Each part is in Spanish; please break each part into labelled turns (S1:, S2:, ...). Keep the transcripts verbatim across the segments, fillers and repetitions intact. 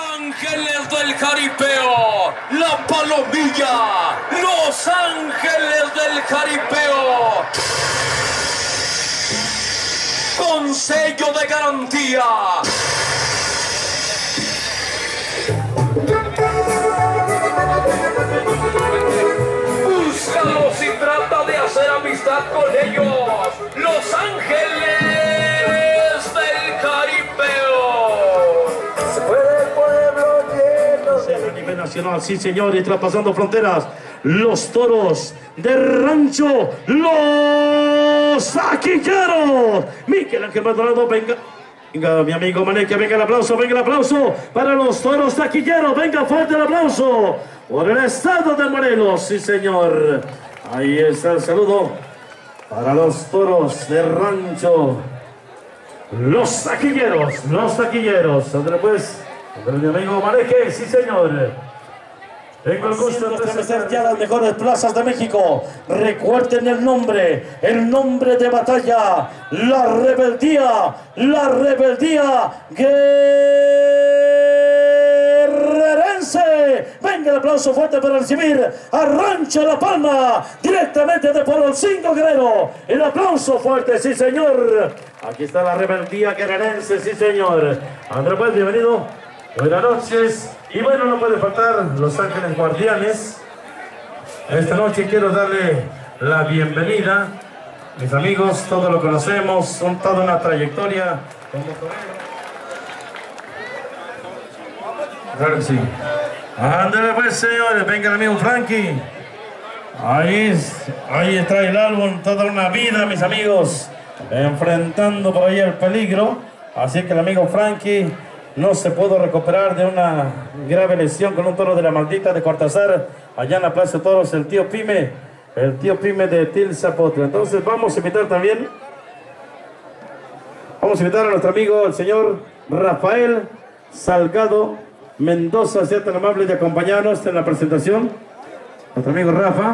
S1: Ángeles del Jaripeo, la Palomilla, Los Ángeles del Jaripeo, con sello de garantía. Búscalos y trata de hacer amistad con ellos, Los Ángeles del Jaripeo.
S2: Se fue el pueblo lleno a nivel nacional, sí señor, y traspasando fronteras, los toros de rancho, los taquilleros. Miguel Ángel Maldonado, venga. Venga, mi amigo Maneque, venga el aplauso, venga el aplauso para los toros taquilleros. Venga, fuerte el aplauso por el estado de Morelos, sí señor. Ahí está el saludo para los toros de rancho, los taquilleros, los taquilleros. André pues, André, mi amigo Maneque, sí señor. Tengo el gusto de presentar ya las mejores plazas de México. Recuerden el nombre, el nombre de batalla, la rebeldía, la rebeldía guerrerense. Venga el aplauso fuerte para recibir a Rancho La Palma, directamente de Pueblo Cinco Guerrero. El aplauso fuerte, sí señor. Aquí está la rebeldía guerrerense, sí señor. André pues, bienvenido. Buenas noches. Y bueno, no puede faltar Los Ángeles Guardianes. Esta noche quiero darle la bienvenida. Mis amigos, todos lo conocemos, son toda una trayectoria como torero. Claro que sí. Ándale pues, señores, venga el amigo Frankie. Ahí, ahí trae el álbum, toda una vida, mis amigos, enfrentando por ahí el peligro. Así que el amigo Frankie no se pudo recuperar de una grave lesión con un toro de la maldita de Cortázar, allá en la Plaza de Toros, el tío Pime, el tío Pime de Tilzapotla. Entonces vamos a invitar también, vamos a invitar a nuestro amigo, el señor Rafael Salgado Mendoza, sea tan amable de acompañarnos en la presentación. Nuestro amigo Rafa.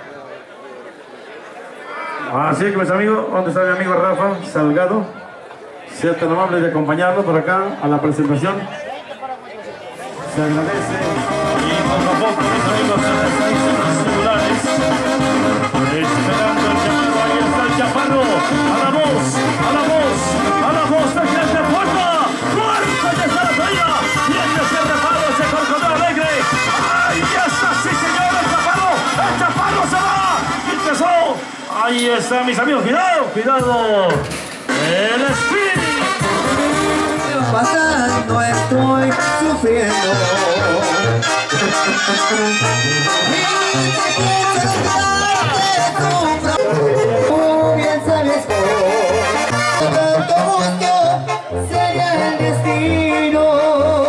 S2: Así que mis amigos, ¿dónde está mi amigo Rafa Salgado? Sea tan amable de acompañarnos por acá a la presentación. Se agradece. Y poco a poco, mis amigos, se deshaicen los celulares. Esperando el llamado, ahí está el chaparro. A la voz, a la voz, a la voz de gente fuerza. ¡Fuerza! ¡Ya está la salida! Y el desierto ese corcodero alegre. ¡Ahí está! ¡Sí, señor! ¡El chaparro! ¡El chaparro se va! Y empezó. Ahí está, mis amigos. ¡Cuidado! ¡Cuidado! ¡El espíritu!
S3: Pasando estoy sufriendo. Tú bien sabes que tanto gusto sería el destino.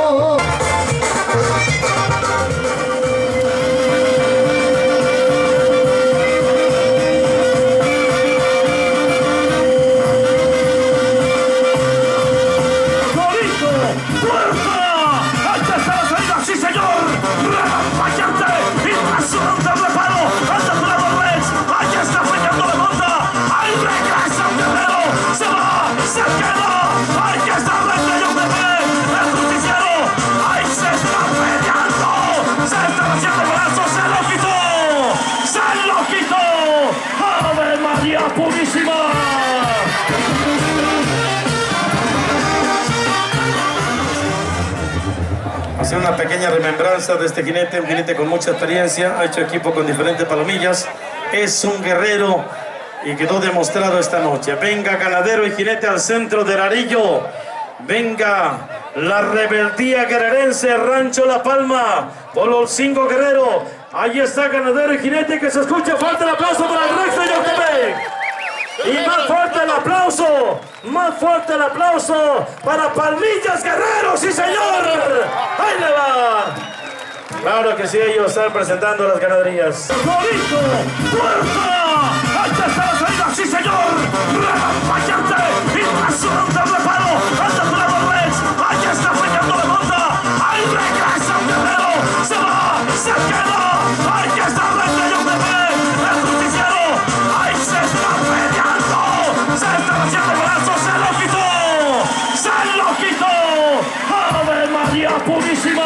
S2: Hacer una pequeña remembranza de este jinete, un jinete con mucha experiencia, ha hecho equipo con diferentes palomillas, es un guerrero y quedó demostrado esta noche. Venga ganadero y jinete al centro del arillo, venga la rebeldía guerrerense, Rancho La Palma, por los cinco guerreros. Ahí está ganadero y jinete, que se escuche fuerte el aplauso para el Rex de Yautepec. Y más fuerte el aplauso, más fuerte el aplauso para Palmillas Guerreros, sí señor. Ahí le va. Claro que sí, ellos están presentando las ganaderías. ¡Golito! ¡Fuerza! ¡Ahí está la salida, sí señor! ¡Relámpayante! ¡Impresionante el reparo! ¡Hasta Trevor Rex! ¡Ahí está fallando la monta! ¡Ahí regresa un guerrero! ¡Se va! ¡Se queda! ¡Ahí está el Rex de Yautepec! ¡El justiciero! ¡Ahí se está peleando! ¡Se está haciendo brazos! ¡Se lo quitó! ¡Se lo quitó! ¡Ave María Purísima!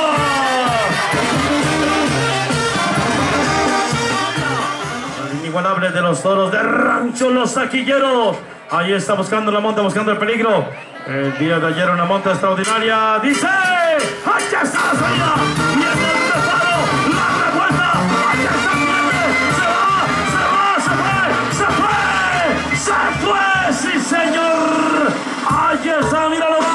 S2: inigualable de los toros de Rancho Los Taquilleros. Ahí está buscando la monta, buscando el peligro. El día de ayer una monta extraordinaria. Dice, allá está la salida. Viene el reparo, la revuelta. Allá está, viene. Se va, se va, se fue, se fue, se fue. Sí, señor. Ahí está, míralo más.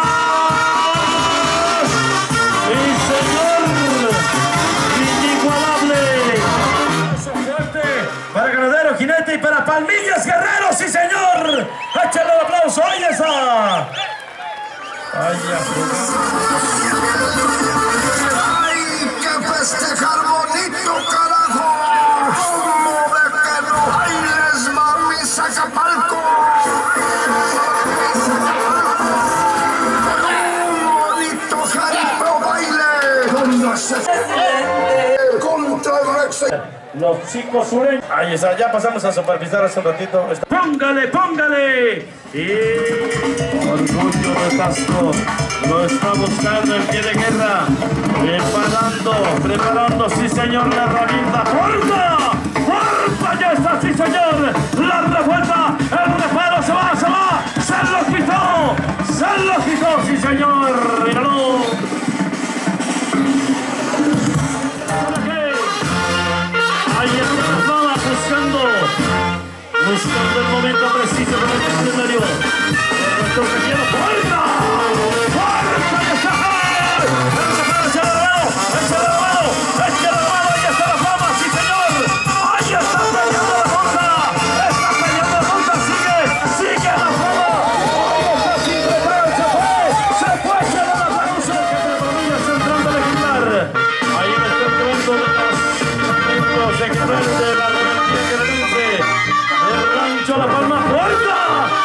S2: Sí, señor. Inigualable. Fuerte para Ganadero, Jinete y para Palmillas Guerrero. Sí, señor. Échale el aplauso. Ahí está. Ay,
S4: ¡Ay, que festejar bonito, carajo! ¡Cómo de que no bailes, mami, Zacapalco! ¡Un bonito jaripeo baile! ¡Contra el Rex!
S2: los chicos sureños. Ahí está, ya pasamos a supervisar hace un ratito. ¡Póngale, póngale! Y Orgullo de Tasco lo está buscando el pie de guerra. Preparando, preparando, sí señor, la herramienta. ¡Fuerza! ¡Fuerza! Ya está, sí señor. La revuelta, el reparo se va, se va. Se lo quitó, se lo quitó, sí señor. Míralo. Ahí está la flama buscando, buscando el momento preciso con el calendario. Nuestro pequeño ¡fuerza! ¡Fuerza! ¡Ahí está! ¡El reparo, echa la mano! ¡Echa la mano! ¡Echa la mano! ¡Ahí está la flama! ¡Sí señor! ¡Ahí está peleando la monta! ¡Está peleando la monta! ¡Sigue! ¡Sigue la flama! ¡Ahí está sin reparo! ¡Se fue! ¡Se fue! ¡Se da la mano! ¡Se le queda por mí! ¡Entrando a legislar! Ahí está el momento de los de Carrera de la Garantía Guerrerense, el Rancho La Palma, ¡fuerza!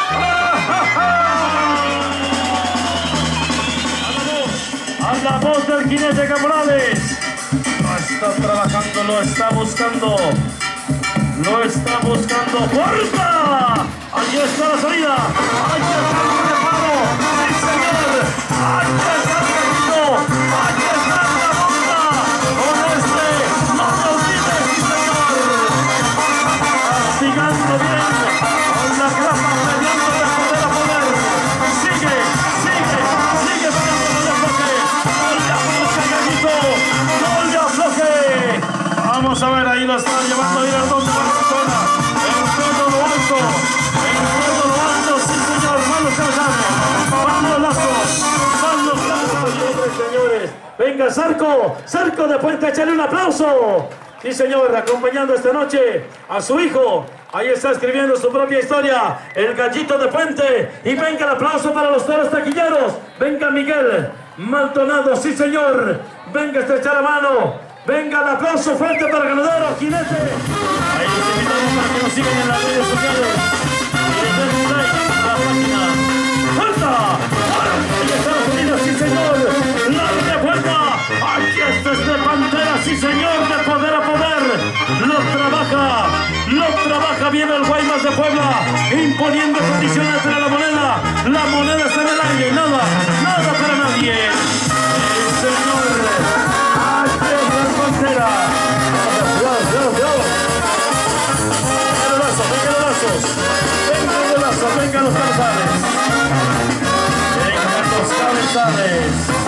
S2: A la voz del jinete Caporales, lo está trabajando, lo está buscando, lo está buscando, ¡fuerza! Allí está la salida, ahí está el reparo, sí señor, ahí está el camino, ahí está la bomba, con este, no te olvides, sí señor, castigando bien, con la grapa peleando de poder a poder, sigue, sigue, sigue peleando con el bloque, no le afloje, gallito, no le afloje, vamos a ver, ahí lo están llevando a ir al donde va la zona, en todo lo alto, en todo lo alto, sí señor, van los cabezanes, van los lazos, van los lazos, señores, venga Zarco, Zarco de Puente, échale un aplauso. Sí, señor, acompañando esta noche a su hijo. Ahí está escribiendo su propia historia, el Gallito de Puente. Y venga el aplauso para los toros taquilleros. Venga Miguel Maldonado, sí, señor. Venga a estrechar la mano. Venga el aplauso fuerte para Ganadero, Jinete. Ahí los invitamos para que nos sigan en las redes sociales. Y les den un like a la página. ¡Falta! Ahí está la salida, sí, señor. La revuelta. Aquí está este Pantera, sí señor, de poder a poder. Lo trabaja, lo trabaja bien el Guaymas de Puebla, imponiendo condiciones para la moneda. La moneda está en el aire y nada, nada para nadie. Sí señor, aquí está el Pantera. Dios, Dios, Dios. Venga los lazos, venga los lazos. Venga los lazos, venga los cabezales. Venga los cabezales.